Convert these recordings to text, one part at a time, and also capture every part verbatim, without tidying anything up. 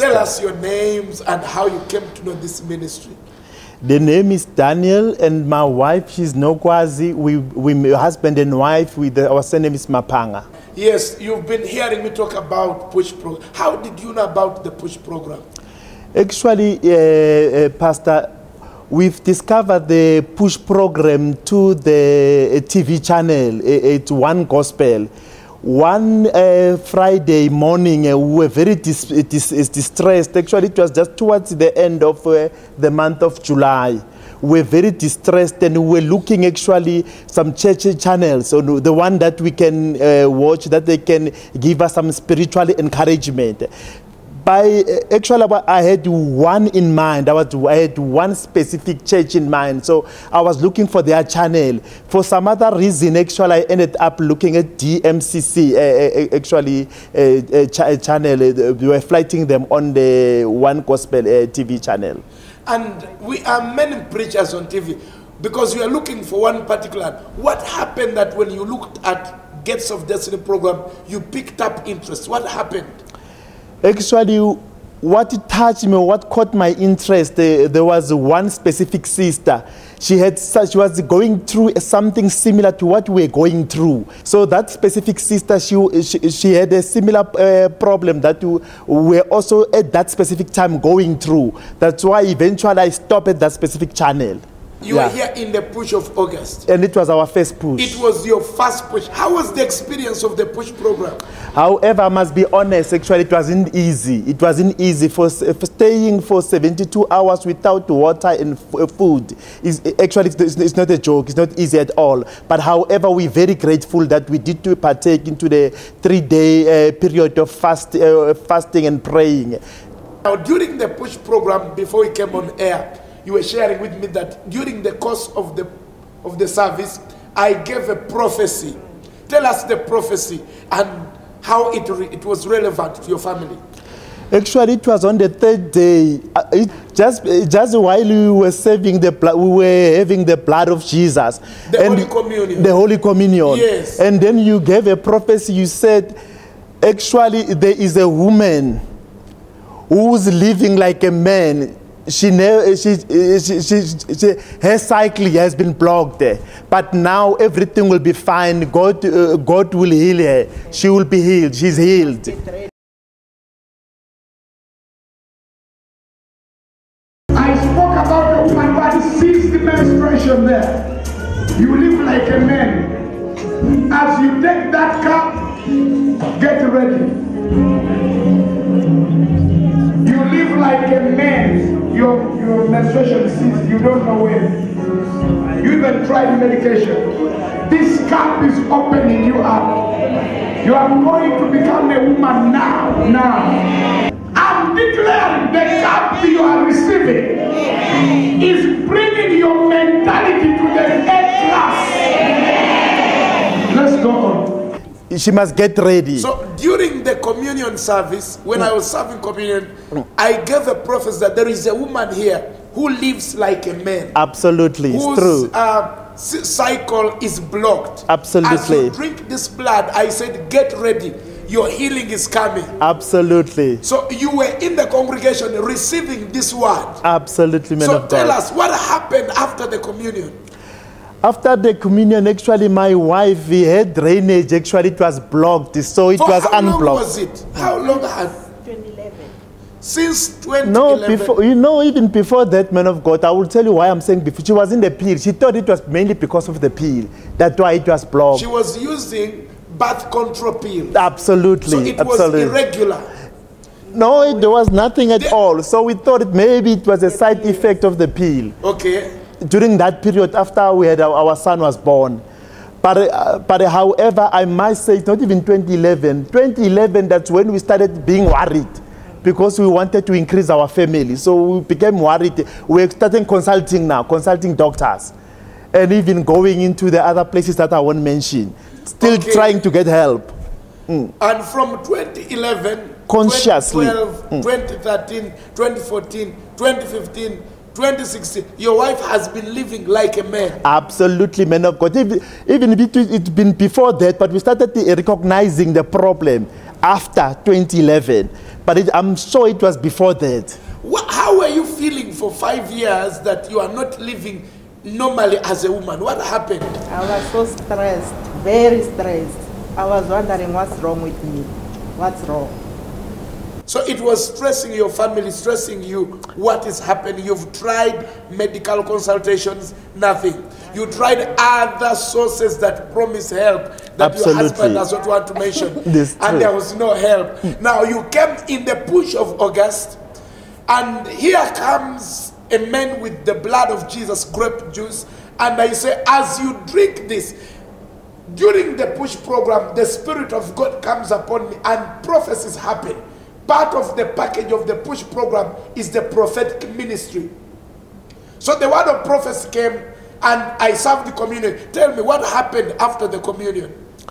Tell us your names and how you came to know this ministry. The name is Daniel, and my wife, she's Nokwazi. We, we husband and wife, with the, our surname is Mapanga. Yes, you've been hearing me talk about Push Program. How did you know about the Push Program? Actually, uh, uh, Pastor, we've discovered the Push Program to the uh, T V channel. It's One Gospel. One uh, Friday morning, uh, we were very dis dis distressed. Actually, it was just towards the end of uh, the month of July. We were very distressed, and we were looking actually some church channels, so the one that we can uh, watch, that they can give us some spiritual encouragement. By actually, I had one in mind. I, was, I had one specific church in mind. So I was looking for their channel. For some other reason, actually, I ended up looking at D M C C, uh, actually, uh, uh, ch channel. Uh, we were flighting them on the One Gospel uh, T V channel. And we are many preachers on T V because we are looking for one particular. What happened that when you looked at Gates of Destiny program, you picked up interest? What happened? Actually, what touched me, what caught my interest, uh, there was one specific sister. She had such, she was going through something similar to what we were going through. So that specific sister, she she, she had a similar uh, problem that we were also at that specific time going through. That's why eventually I stopped at that specific channel. You yeah. were here in the push of August. And it was our first push. It was your first push. How was the experience of the push program? However, I must be honest, actually it wasn't easy. It wasn't easy for, for staying for seventy-two hours without water and food. Is actually, it's not a joke. It's not easy at all. But however, we're very grateful that we did to partake into the three-day uh, period of fast, uh, fasting and praying. Now, during the push program, before we came on air, you were sharing with me that during the course of the of the service, I gave a prophecy. Tell us the prophecy and how it re it was relevant to your family. Actually, it was on the third day. Uh, it, just just while we were serving the blood, we were having the blood of Jesus. The and Holy Communion. The Holy Communion. Yes. And then you gave a prophecy. You said, actually, there is a woman who's living like a man. She never, she, she, she, she, her cycle has been blocked, but now everything will be fine. God, uh, God will heal her. She will be healed. She's healed. I spoke about the woman who sees the menstruation there. You live like a man. As you take that cup, get ready. You live like a man. Your, your menstruation ceases, you don't know when. You even tried medication. This cup is opening you up. You are going to become a woman now, now. I'm declaring the cup you are receiving is bringing your mentality to the eighth class. Let's go on. She must get ready. So during the communion service, when I was serving communion, I gave a prophecy that there is a woman here who lives like a man. Absolutely, it's whose, true. Uh, cycle is blocked. Absolutely. As you drink this blood, I said, get ready. Your healing is coming. Absolutely. So you were in the congregation receiving this word. Absolutely, man so of God. So tell us, what happened after the communion? After the communion, actually, my wife, we had drainage. Actually, it was blocked, so it For was how unblocked. How long was it? How long had? twenty eleven. Since twenty eleven. No, before, you know, even before that, man of God, I will tell you why I'm saying before. She was in the pill. She thought it was mainly because of the pill. That's why it was blocked. She was using birth control pills. Absolutely. So it absolutely. was irregular. No, it, there was nothing at the, all. So we thought it, maybe it was a side effect of the pill. Okay. During that period, after we had our, our son was born. But, uh, but however, I must say, it's not even twenty eleven. twenty eleven, that's when we started being worried because we wanted to increase our family. So we became worried. We're starting consulting now, consulting doctors, and even going into the other places that I won't mention. Still okay. Trying to get help. Mm. And from twenty eleven, consciously, twenty twelve, mm. twenty thirteen, twenty fourteen, twenty fifteen, twenty sixteen, your wife has been living like a man. Absolutely, man of God. Even, even if it, it's been before that, but we started recognizing the problem after twenty eleven. But it, I'm sure it was before that. What, how were you feeling for five years that you are not living normally as a woman? What happened? I was so stressed, very stressed. I was wondering what's wrong with me. What's wrong? So it was stressing your family, stressing you. What is happening? You've tried medical consultations, nothing. You tried other sources that promise help that Absolutely. your husband does not want to mention. This And true. there was no help. Now you came in the push of August, and here comes a man with the blood of Jesus, grape juice, and I say, as you drink this, during the push program, the Spirit of God comes upon me and prophecies happen. Part of the package of the push program is the prophetic ministry. So the word of prophecy came and I served the communion. Tell me what happened after the communion.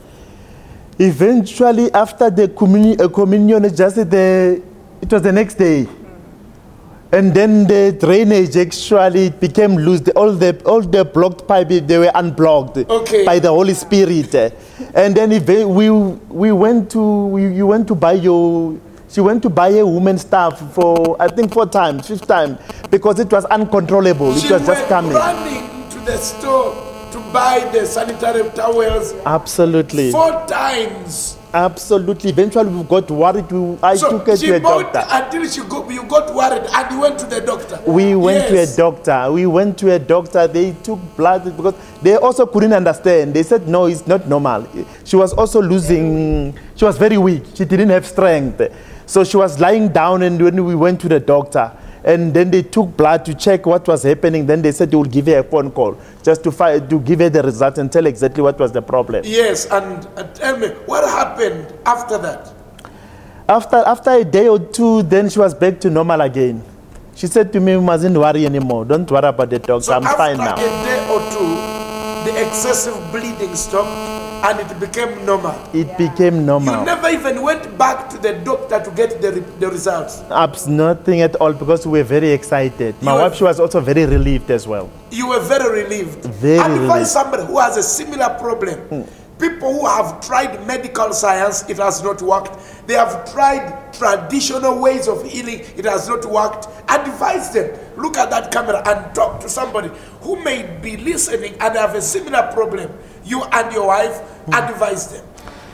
Eventually, after the communion, uh, communion just the, it was the next day. And then the drainage actually became loose. The, all the all the blocked pipes, they were unblocked Okay. by the Holy Spirit. And then eva- we we went to we, you went to buy your. She went to buy a woman's stuff for I think four times, fifth time, because it was uncontrollable. She it was just went coming. running to the store to buy the sanitary towels Absolutely. four times. Absolutely. Eventually, we got worried. We, I So took her she to a bought doctor. until she go, you got worried and you went to the doctor. We went Yes. to a doctor. We went to a doctor. They took blood because they also couldn't understand. They said, no, it's not normal. She was also losing, she was very weak. She didn't have strength. So she was lying down, and when we went to the doctor, and then they took blood to check what was happening, then they said they would give her a phone call just to, find, to give her the result and tell exactly what was the problem. Yes, and uh, tell me, what happened after that? After, after a day or two, then she was back to normal again. She said to me, "You mustn't worry anymore. Don't worry about the doctor. So I'm after fine now." a day or two, the excessive bleeding stopped and it became normal. It became You normal. never even went back to the doctor to get the, re- the results. Abs- nothing at all, because we were very excited. My You were- wife, she was also very relieved as well. You were very relieved. Very Advise relieved. somebody who has a similar problem. People who have tried medical science, it has not worked. They have tried traditional ways of healing, it has not worked. Advise them. Look at that camera and talk to somebody who may be listening and have a similar problem. You and your wife, advise them.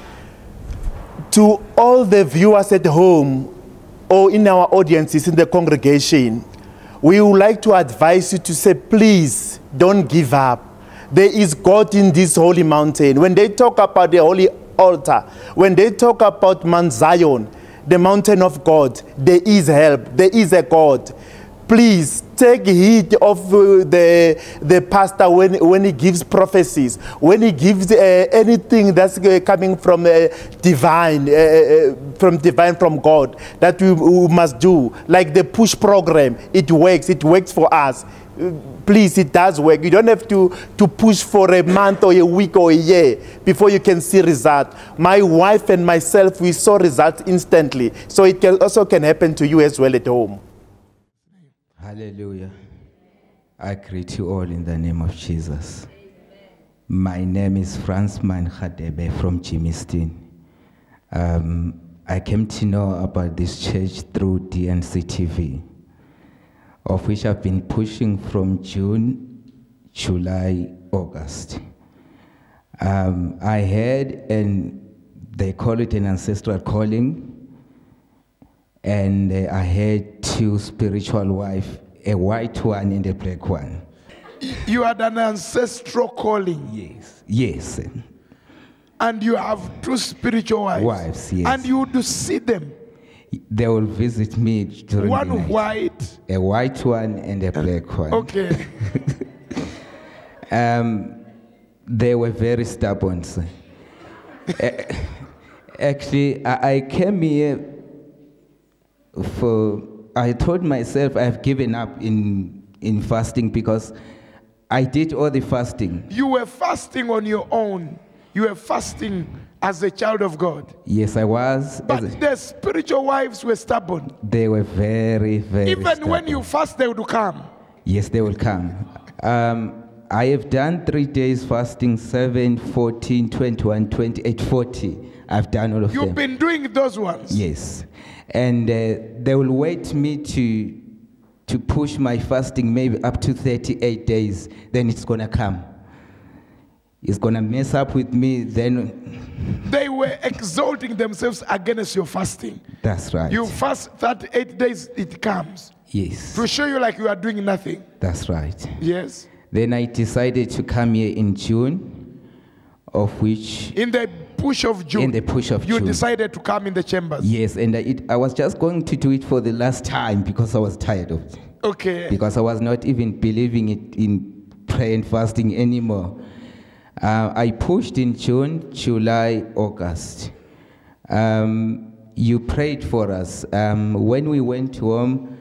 To all the viewers at home or in our audiences in the congregation, we would like to advise you to say, please don't give up. There is God in this holy mountain. When they talk about the holy altar, when they talk about Mount Zion, the mountain of God, there is help. There is a God. Please take heed of uh, the, the pastor when, when he gives prophecies, when he gives uh, anything that's uh, coming from uh, divine, uh, uh, from divine, from God, that we, we must do. Like the push program, it works. It works for us. Uh, Please, it does work. You don't have to, to push for a month or a week or a year before you can see results. My wife and myself, we saw results instantly. So it can also can happen to you as well at home. Hallelujah. I greet you all in the name of Jesus. My name is Fransman Khadebe from Jimistin. Um, I came to know about this church through D N C T V, of which I've been pushing from June, July, August. Um, I heard, and they call it an ancestral calling, and uh, I had two spiritual wives, a white one and a black one. You had an ancestral calling. Yes, yes. And you have two spiritual wives. Wives, yes. And you would see them. They will visit me during One the night. white. A white one and a black one. Okay. Um, they were very stubborn. sir. A- Actually, I I came here for, I told myself I've given up in, in fasting because I did all the fasting. You were fasting on your own. You were fasting as a child of God. Yes, I was. But as a- the spiritual wives were stubborn. They were very, very Even when stubborn. you fast, they would come. Yes, they will come. Um, I have done three days fasting, seven, fourteen, twenty-one, twenty-eight, forty. I've done all of You've them. been doing those ones? Yes. And uh, they will wait me to to push my fasting maybe up to thirty-eight days. Then it's going to come. It's going to mess up with me. Then they were exalting themselves against your fasting. That's right. You fast thirty-eight days, it comes. Yes. To show you like you are doing nothing. That's right. Yes. Then I decided to come here in June, of which... In the push of June. In the push of you June. You decided to come in the chambers. Yes, and I, it, I was just going to do it for the last time because I was tired of it. Okay. Because I was not even believing it in prayer and fasting anymore. Uh, I pushed in June, July, August. Um, you prayed for us. Um, when we went home,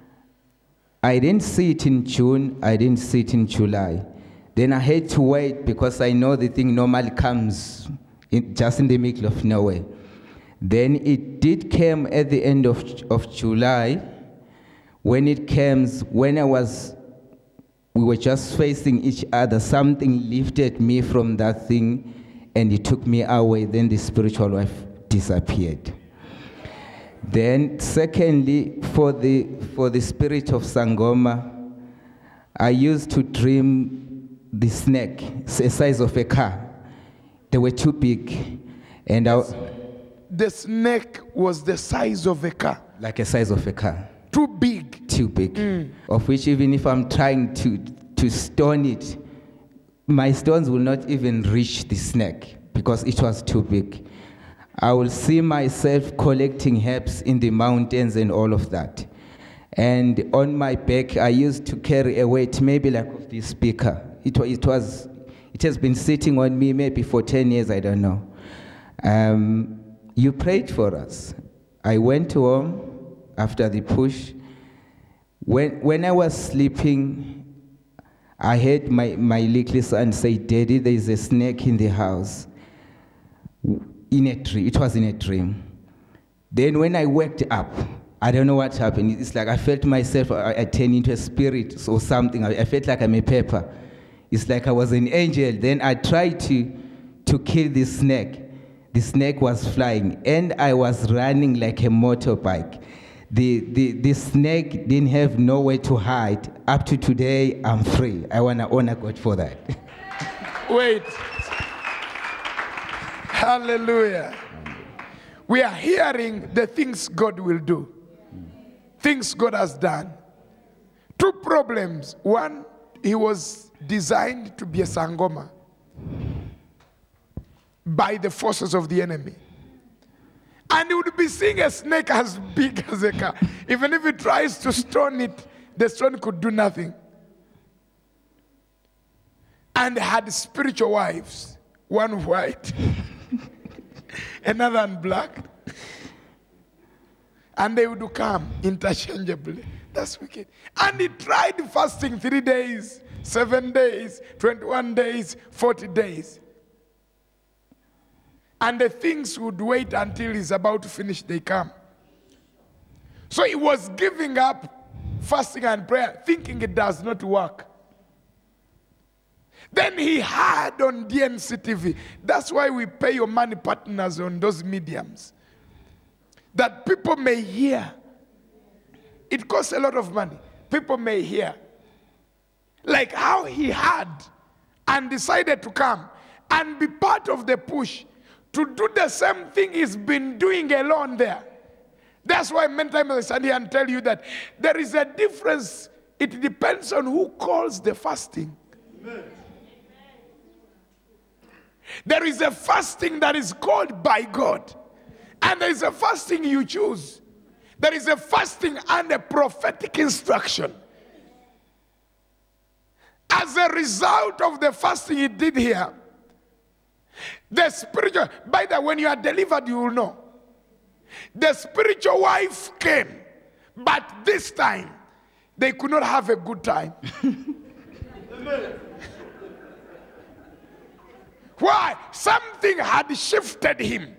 I didn't see it in June, I didn't see it in July. Then I had to wait because I know the thing normally comes in, just in the middle of nowhere. Then it did come at the end of, of July. When it comes, when I was, we were just facing each other, something lifted me from that thing and it took me away. Then the spiritual life disappeared. Then secondly, for the, for the spirit of Sangoma, I used to dream the snake, the size of a car. They were too big. And I, the snake was the size of a car. Like a size of a car. Too big. Too big. Mm. Of which even if I'm trying to, to stone it, my stones will not even reach the snake because it was too big. I will see myself collecting herbs in the mountains and all of that. And on my back, I used to carry a weight, maybe like of this speaker. It was, it was, it has been sitting on me maybe for ten years, I don't know. Um, you prayed for us. I went home after the push. When, when I was sleeping, I heard my, my little son say, "Daddy, there is a snake in the house." In a dream, it was in a dream. Then when I waked up, I don't know what happened. It's like I felt myself, I, I turned into a spirit or something. I, I felt like I'm a pepper. It's like I was an angel. Then I tried to, to kill the snake. The snake was flying, and I was running like a motorbike. The, the, the snake didn't have nowhere to hide. Up to today, I'm free. I want to honor God for that. Wait. Hallelujah. We are hearing the things God will do. Things God has done. Two problems. One, he was designed to be a Sangoma by the forces of the enemy. And he would be seeing a snake as big as a car. Even if he tries to stone it, the stone could do nothing. And had spiritual wives. One white. Another in black. And they would come interchangeably. That's wicked. And he tried fasting three days, seven days, twenty-one days, forty days. And the things would wait until he's about to finish, they come. So he was giving up fasting and prayer, thinking it does not work. Then he had on D N C T V. That's why we pay your money partners on those mediums. That people may hear. It costs a lot of money. People may hear. Like how he had and decided to come and be part of the push to do the same thing he's been doing alone there. That's why many times I stand here and tell you that there is a difference. It depends on who calls the fasting. Amen. There is a fasting that is called by God. And there is a fasting you choose. There is a fasting and a prophetic instruction. As a result of the fasting he did here, the spiritual, by the way, when you are delivered, you will know. The spiritual wife came, but this time, they could not have a good time. Why? Something had shifted him.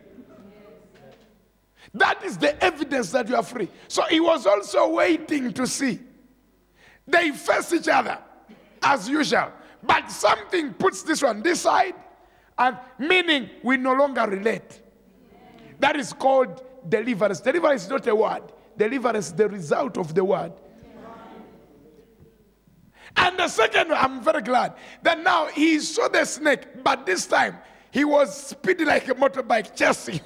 That is the evidence that you are free. So he was also waiting to see They face each other as usual. But something puts this one this side, and meaning we no longer relate. That is called deliverance. Deliverance is not a word. Deliverance is the result of the word. And the second, I'm very glad that now he saw the snake, but this time he was speeding like a motorbike, chasing.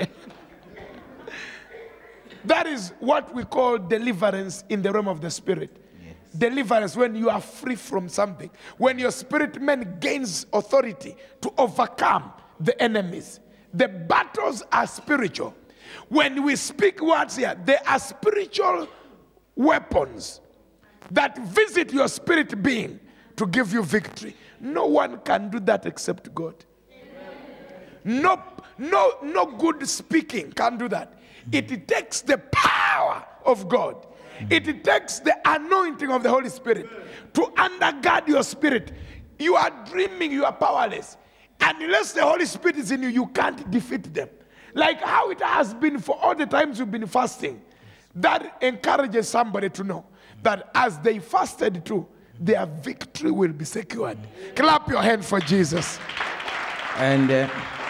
That is what we call deliverance in the realm of the spirit. Yes. Deliverance, when you are free from something, when your spirit man gains authority to overcome the enemies. The battles are spiritual. When we speak words here, they are spiritual weapons that visit your spirit being to give you victory. No one can do that except God. No, no, no good speaking can do that. It takes the power of God. It takes the anointing of the Holy Spirit to undergird your spirit. You are dreaming, you are powerless. And unless the Holy Spirit is in you, you can't defeat them. Like how it has been for all the times you've been fasting. That encourages somebody to know that as they fasted too, their victory will be secured. Clap your hand for Jesus. And uh,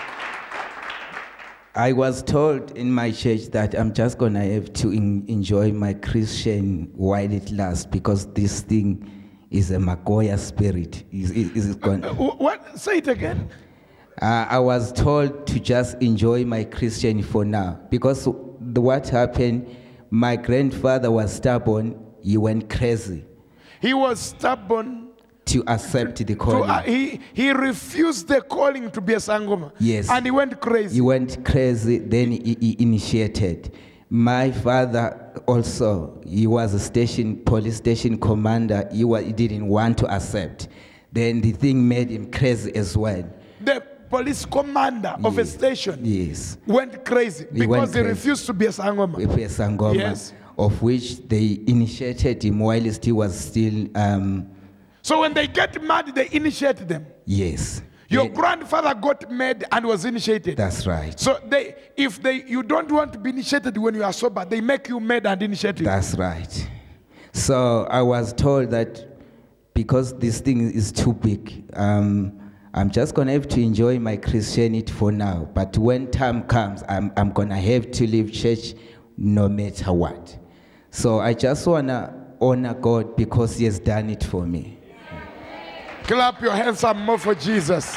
I was told in my church that I'm just going to have to in, enjoy my Christian while it lasts, because this thing is a Magoya spirit. Is, is, is going uh, what? Say it again. Uh, I was told to just enjoy my Christian for now, because the, what happened, my grandfather was stubborn. He went crazy. He was stubborn. To accept the calling. To, uh, he, he refused the calling to be a Sangoma. Yes. And he went crazy. He went crazy, then he, he initiated. My father also, he was a station, police station commander. He, was, he didn't want to accept. Then the thing made him crazy as well. The police commander yes. of a station yes. went crazy because he, went he crazy. refused to be a Sangoma. Be a Sangoma, yes. Of which they initiated him whilst he was still... Um, So when they get mad, they initiate them. Yes. Your they, grandfather got mad and was initiated. That's right. So they, if they, you don't want to be initiated when you are sober, they make you mad and initiate you. That's right. So I was told that because this thing is too big, um, I'm just going to have to enjoy my Christianity for now. But when time comes, I'm, I'm going to have to leave church no matter what. So I just want to honor God because he has done it for me. Clap your hands some more for Jesus.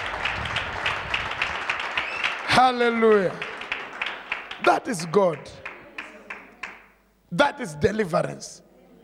Hallelujah. That is God. That is deliverance.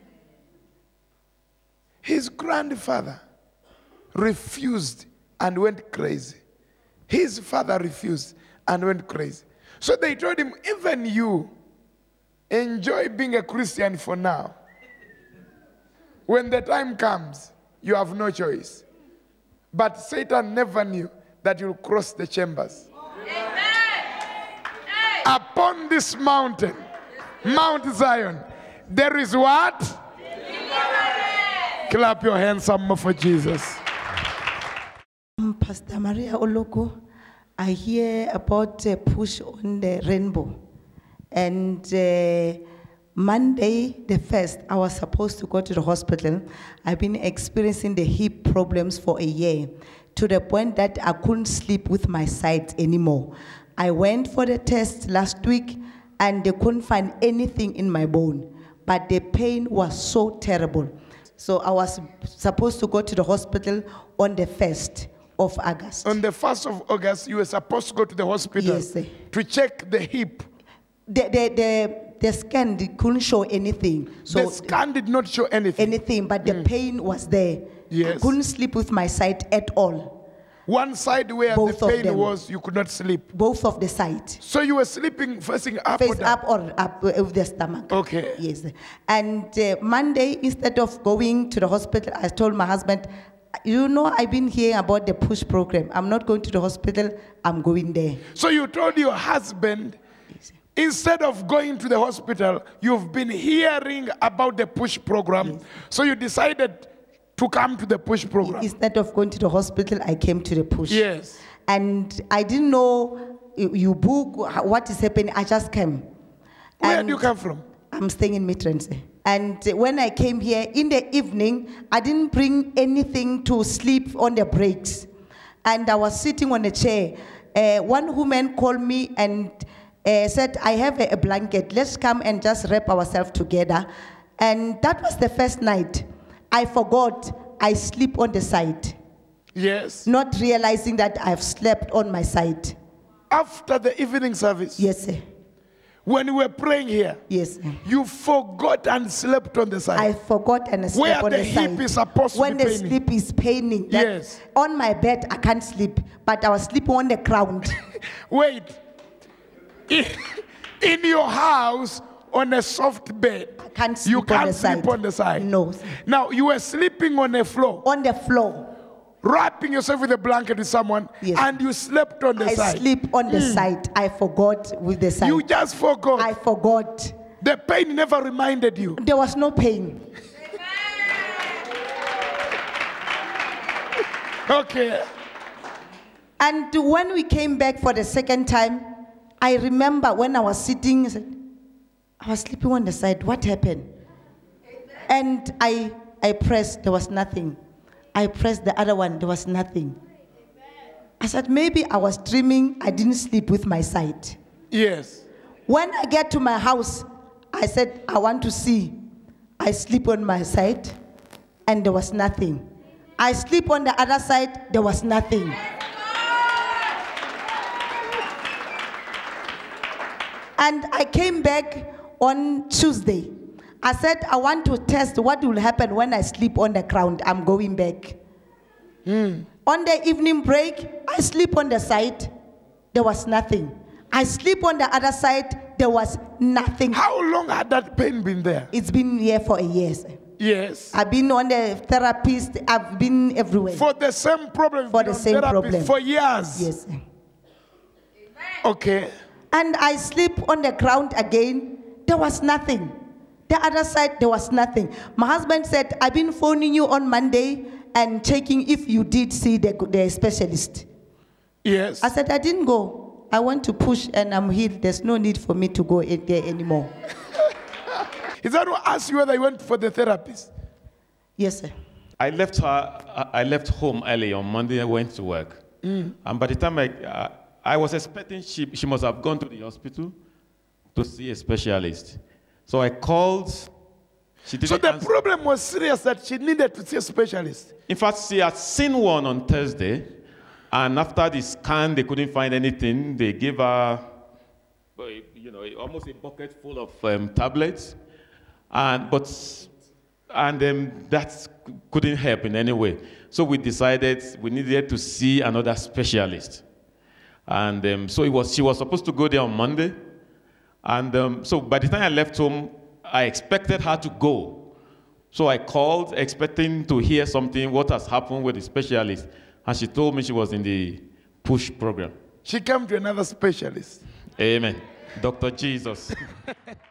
His grandfather refused and went crazy. His father refused and went crazy. So they told him, even you, enjoy being a Christian for now. When the time comes, you have no choice. But Satan never knew that you'll cross the chambers. Amen. Upon this mountain, Mount Zion, there is what? Deliverance. Clap your hands some more for Jesus. Pastor Maria Oloko, I hear about a push on the rainbow. And uh, Monday, the first, I was supposed to go to the hospital. I've been experiencing the hip problems for a year, to the point that I couldn't sleep with my sides anymore. I went for the test last week, and they couldn't find anything in my bone. But the pain was so terrible. So I was supposed to go to the hospital on the first of August. On the first of August, you were supposed to go to the hospital yes, sir. to check the hip. The, the, the, the scan couldn't show anything. So the scan did not show anything. Anything, but the mm. pain was there. Yes. I couldn't sleep with my side at all. One side where Both the pain was, you could not sleep. Both of the sides. So you were sleeping facing up Face or down? up or up with the stomach. Okay. Yes. And uh, Monday, instead of going to the hospital, I told my husband, you know, I've been hearing about the push program. I'm not going to the hospital. I'm going there. So you told your husband, yes. Instead of going to the hospital, you've been hearing about the push program. Yes. So you decided to come to the push program. Instead of going to the hospital, I came to the push. Yes. And I didn't know you book what is happening. I just came. Where and do you come from? I'm staying in Midrand. And when I came here in the evening, I didn't bring anything to sleep on the breaks. And I was sitting on a chair. Uh, one woman called me and uh, said, I have a, a blanket. Let's come and just wrap ourselves together. And that was the first night. I forgot I sleep on the side. Yes. Not realizing that I've slept on my side. After the evening service? Yes, sir. When we were praying here? Yes, sir. You forgot and slept on the side? I forgot and slept Where on the the side. hip is supposed to when be the paining. sleep is paining. that Yes. On my bed, I can't sleep. But I was sleeping on the ground. Wait. In, in your house, on a soft bed, I can't sleep you on can't the sleep side. on the side? No, sir. Now, you were sleeping on the floor, On the floor. wrapping yourself with a blanket with someone, Yes. and you slept on the I side. sleep on the side. I forgot with the side. You just forgot. I forgot. The pain never reminded you. There was no pain. Okay. And when we came back for the second time, I remember when I was sitting, I said, I was sleeping on the side. What happened? And I, I pressed, there was nothing. I pressed the other one, there was nothing. I said, maybe I was dreaming, I didn't sleep with my side. Yes. When I get to my house, I said, I want to see. I sleep on my side, and there was nothing. I sleep on the other side, there was nothing. And I came back on Tuesday. I said, I want to test what will happen when I sleep on the ground. I'm going back. Mm. On the evening break, I sleep on the side. There was nothing. I sleep on the other side. There was nothing. How long had that pain been there? It's been here for a year. Yes. I've been on the therapist. I've been everywhere. For the same problem? For the same therapist problem. For years? Yes. Okay. And I sleep on the ground again. There was nothing. The other side, there was nothing. My husband said, I've been phoning you on Monday and checking if you did see the, the specialist. Yes. I said, I didn't go. I want to push and I'm healed. There's no need for me to go in there anymore. Is that what asked you whether you went for the therapist? Yes, sir. I left her. I left home early on Monday. I went to work, mm. and by the time I, uh, I was expecting she she must have gone to the hospital to see a specialist. So I called. She didn't so the answer. problem was serious that she needed to see a specialist. In fact, she had seen one on Thursday, and after the scan, they couldn't find anything. They gave her, you know, almost a bucket full of um, tablets, and but and um, that couldn't help in any way. So we decided we needed to see another specialist, and um, so it was. She was supposed to go there on Monday, and um, so by the time I left home, I expected her to go. So I called, expecting to hear something, what has happened with the specialist. And she told me she was in the PUSH program. She came to another specialist. Amen. Doctor Jesus.